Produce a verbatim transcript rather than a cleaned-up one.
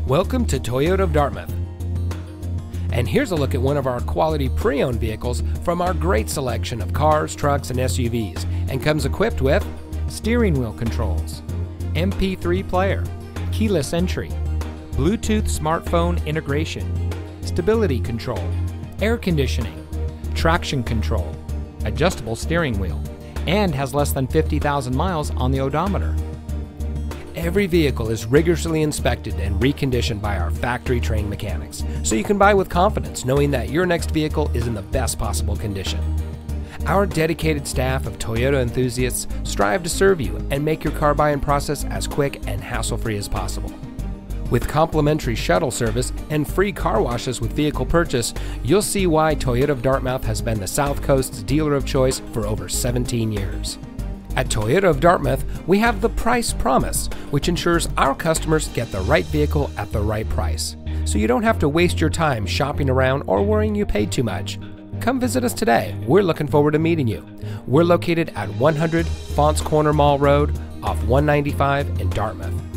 Welcome to Toyota of Dartmouth. And here's a look at one of our quality pre-owned vehicles from our great selection of cars, trucks, and S U Vs, and comes equipped with steering wheel controls, M P three player, keyless entry, Bluetooth smartphone integration, stability control, air conditioning, traction control, adjustable steering wheel, and has less than fifty thousand miles on the odometer. Every vehicle is rigorously inspected and reconditioned by our factory-trained mechanics, so you can buy with confidence knowing that your next vehicle is in the best possible condition. Our dedicated staff of Toyota enthusiasts strive to serve you and make your car buying process as quick and hassle-free as possible. With complimentary shuttle service and free car washes with vehicle purchase, you'll see why Toyota of Dartmouth has been the South Coast's dealer of choice for over seventeen years. At Toyota of Dartmouth, we have the Price Promise, which ensures our customers get the right vehicle at the right price, so you don't have to waste your time shopping around or worrying you paid too much. Come visit us today. We're looking forward to meeting you. We're located at one hundred Fonts Corner Mall Road off one ninety-five in Dartmouth.